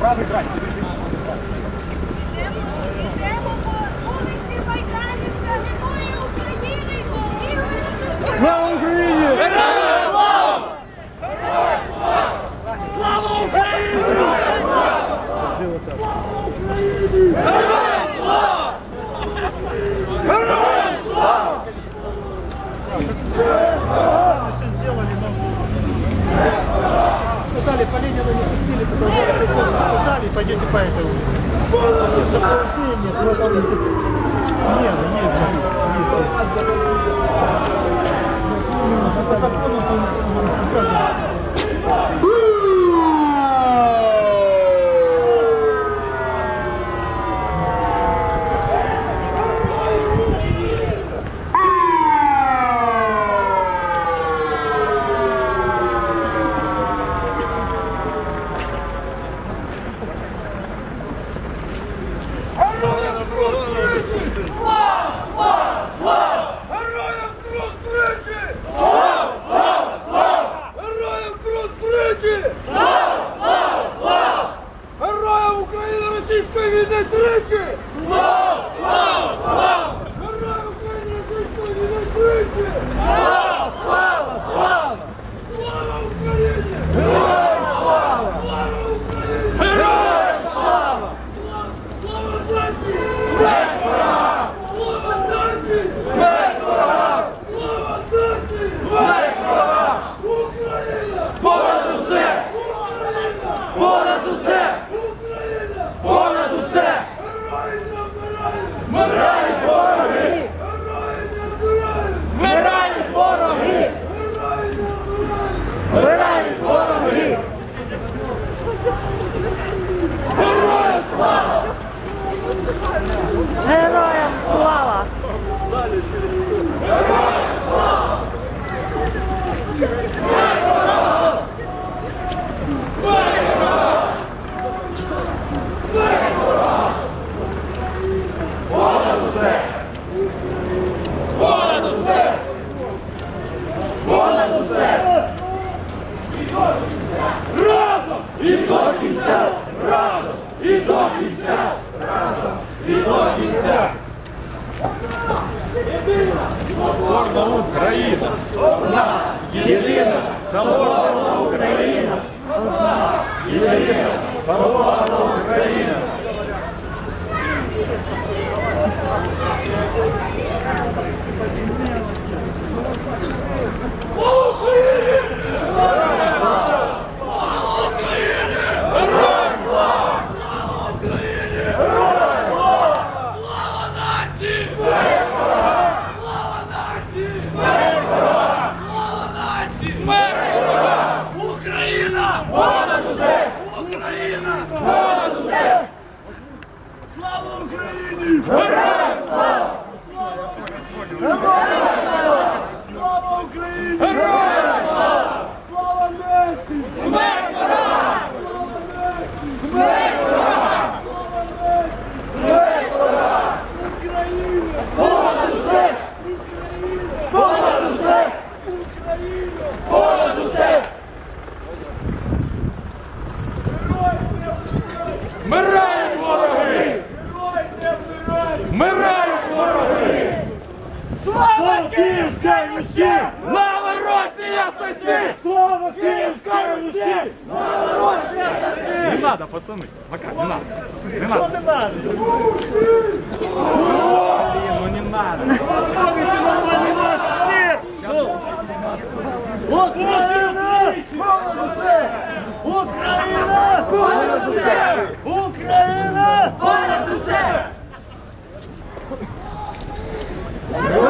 Правий край. Йдемо по вулиці Майданівця, героїв України, Ігоря. Слава Україні! Героям слава! Героям слава! Слава Україні! Героям слава! Слава Україні! Героям слава! Героям слава! Сказали, по Ленину не пустили, потому что поздно сказали, пойдете по этому. Сопровождение, но там нет, есть. По закону Героям слава! Разом і до кінця! Разом і до кінця! Разом і до кінця! Соборна Україна! Одна! Єдина! Соборна Україна! Одна! Єдина! Соборна Україна! Україна! Понад усе! Україна! Понад усе! Слава Україні! Героям слава! Героям слава! Слава Україні! Героям слава! Слава нації! Смерть ворогам! Слава нації! Смерть ворогам! Слава нації! Смерть ворогам! Україна! Понад усе! Україна! Понад усе! Україна! Понад усе! Вмирають вороги! Вмирають вороги! Слава Київській Русі! Слава Росія сосі! Слава Київській Русі! Слава Росія сосі! Не надо, пацаны! Пока, не надо! Не надо! не надо? Блин, ну не надо! Україна! Україна! Понад усе! Україна! Понад усе!